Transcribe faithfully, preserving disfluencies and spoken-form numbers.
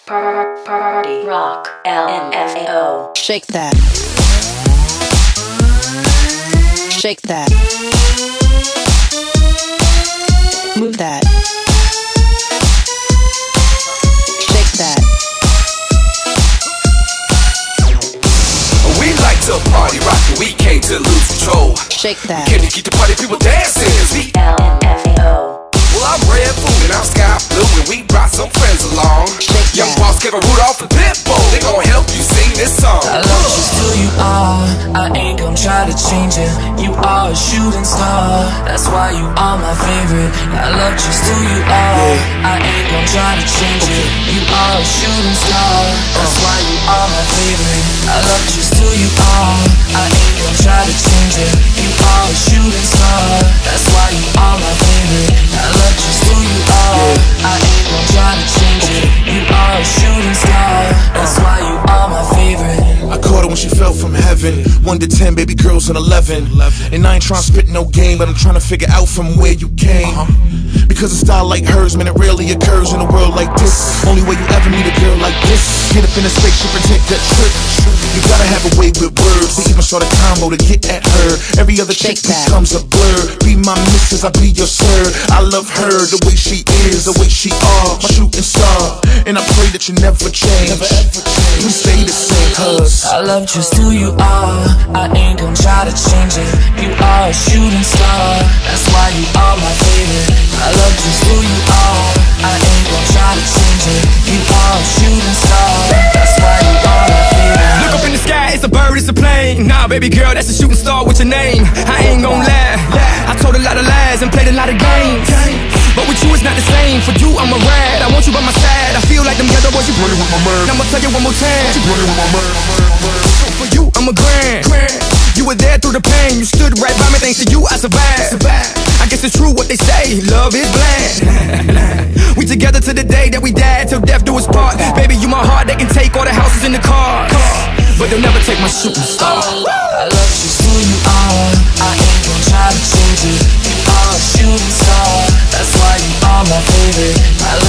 Party Rock L M F A O. Shake that. Shake that. Move that. Shake that. We like to party rock and we came to lose control. Shake that. Can you keep the party people dancing? We L M F A O. Well, I'm Red Food and I'm Sky Blue and we brought some friends along. Shake Young that. Boss, Kevin Rudolph and Pitbull, they gon' help you sing this song. I love you just who you are, I ain't gon' try to change it. You are a shooting star, that's why you are my favorite. I love just who you are, I ain't gon' try to change it. You are a shooting star, that's why you are my favorite. I love just who you are, I ain't gon' try to change it. You are a shooting star, that's why you are my favorite. I love just who you are, I ain't gon' try to change it. You are a shooting star, that's why you are my favorite. I caught her when she fell from heaven. One to ten, baby girls, and eleven. And I ain't tryna spit no game, but I'm tryna figure out from where you came. Because a style like hers, man, it rarely occurs in a world like this. Only way you ever meet a girl like this. Get up in a spaceship and take that trip. You gotta have a way with words. We even start a combo to get at her. Every other chick becomes a blur. Be my missus, I be your sir. I love her, the way she is, the way she are. My shooting star. And I pray that you never change. Please stay the same, cuz I love just who you are, I ain't gon' try to change it. You are a shooting star, that's why you are my favorite. I love just who you are, I ain't gon' try to change it. You are a shooting star, that's why you are my favorite. Look up in the sky, it's a bird, it's a plane. Nah, baby girl, that's a shooting star with your name. I ain't gon' lie, I told a lot of lies and played a lot of games. But with you it's not the same, for you I'm a rad. I want you by my side, I feel like them ghetto boys, you running with my man. I'ma tell you one more time, you running with my man. For you I'm a grand, you were there through the pain. You stood right by me, thanks to you I survived. I guess it's true what they say, love is blind. We together to the day that we die, till death do us part. Baby, you my heart, they can take all the houses in the cars, but they'll never take my shooting star. I love just who you are, I ain't gon' try to change it. You are a shooting star, that's why you are my favorite. I